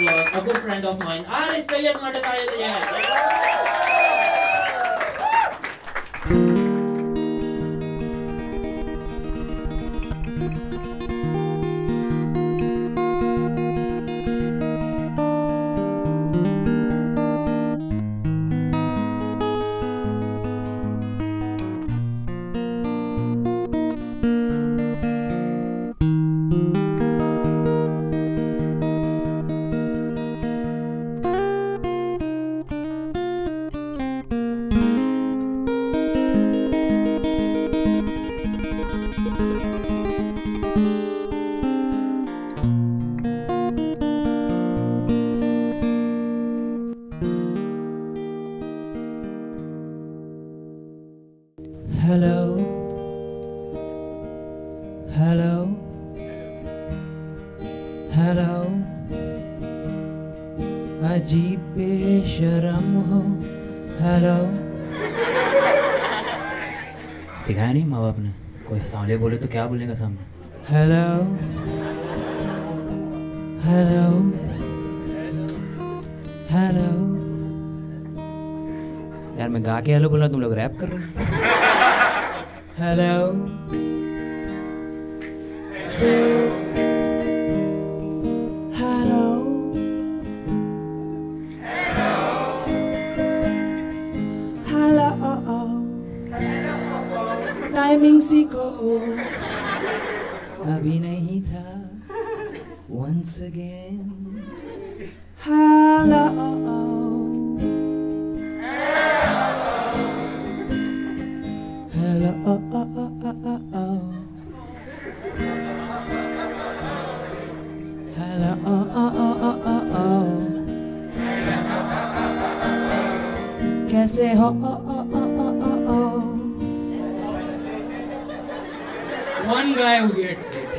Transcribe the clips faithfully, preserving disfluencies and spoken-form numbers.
yours, a good friend of mine, Aariz Saiyed માટે તાળી બજાવો. Hello, hello, hello. अजीब बेशरम हो. Hello. सिखाया नहीं माँ बाप ने. कोई सामने बोले तो क्या बोलेगा सामने. Hello, hello, hello. यार मैं गा के हेलो बोल रहा, तुम लोग रैप कर रहे हो. Hello. Hello. Hello. Timing सीखो. अभी नहीं था. Once again. Hello. Hello, oh, oh, oh, oh, oh, oh. Hello, oh, oh, oh, oh, oh, oh. कैसे हो? Oh, oh, oh, oh, oh, oh. One guy who gets it.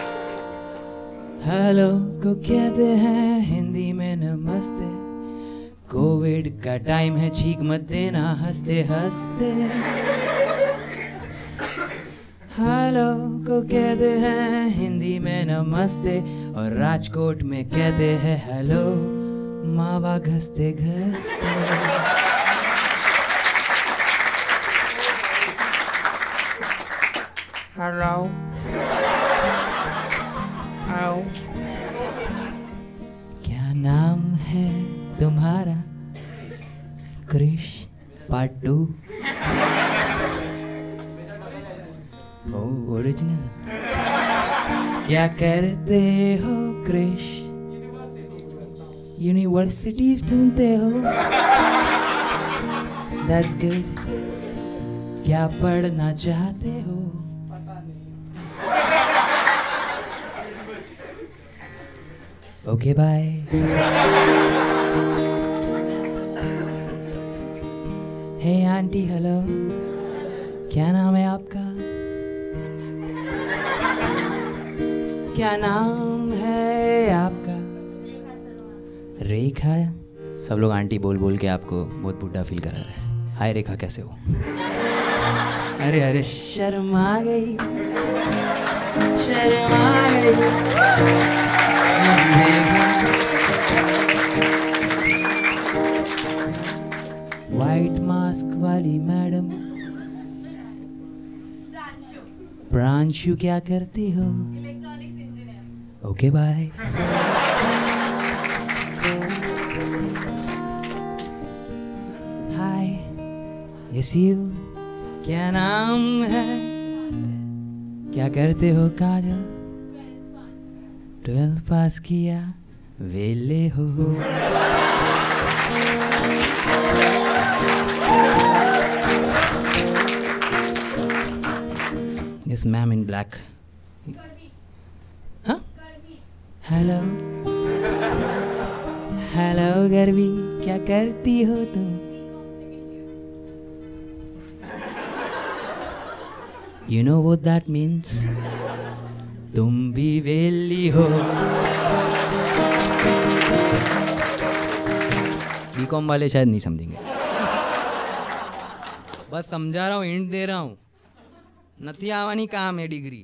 Hello को कहते हैं हिंदी में नमस्ते. कोविड का टाइम है, छींक मत देना हंसते हंसते. हेलो को कहते हैं हिंदी में नमस्ते, और राजकोट में कहते हैं हेलो मावा घसते घसते. हेलो आओ. क्या नाम है तुम्हारा? Krrish part two. Oh original. क्या करते हो क्रिश? यूनिवर्सिटी सुनते हो? That's good. क्या पढ़ना चाहते हो? Okay bye. Hey aunty hello, क्या नाम है आपका? क्या नाम है आपका? रेखा. सब लोग आंटी बोल बोल के आपको बहुत बुढ़ा फील करा रहे हैं. हाय रेखा, कैसे हो? अरे अरे शर्मा गई, शर्मा गई. वाइट मास्क वाली मैडम. प्रांशु क्या करती हो? Electronics engineer. Okay bye. Hi yes you. क्या नाम है? क्या करते हो काजल? ट्वेल्थ पास किया, वेले हो. Yes, ma'am in black. Huh? Hello. Hello, गर्वी. क्या करती हो तुम? You know what that means? तुम भी वेली हो. बीकॉम वाले शायद नहीं समझेंगे. बस समझा रहा हूँ, हिंट दे रहा हूँ. નથી આવવાની કામ એ degree.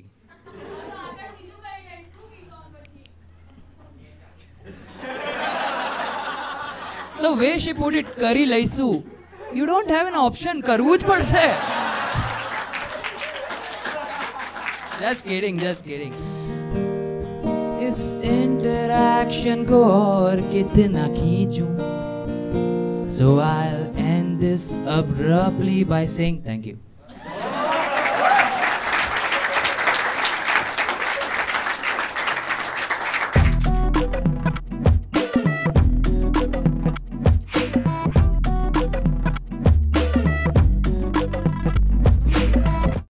the way she put it, કરી લઈશું. You don't have an option. કરવું જ પડશે. Just kidding, just kidding. इस interaction को और कितना खींचूं? So I'll end this abruptly by saying thank you.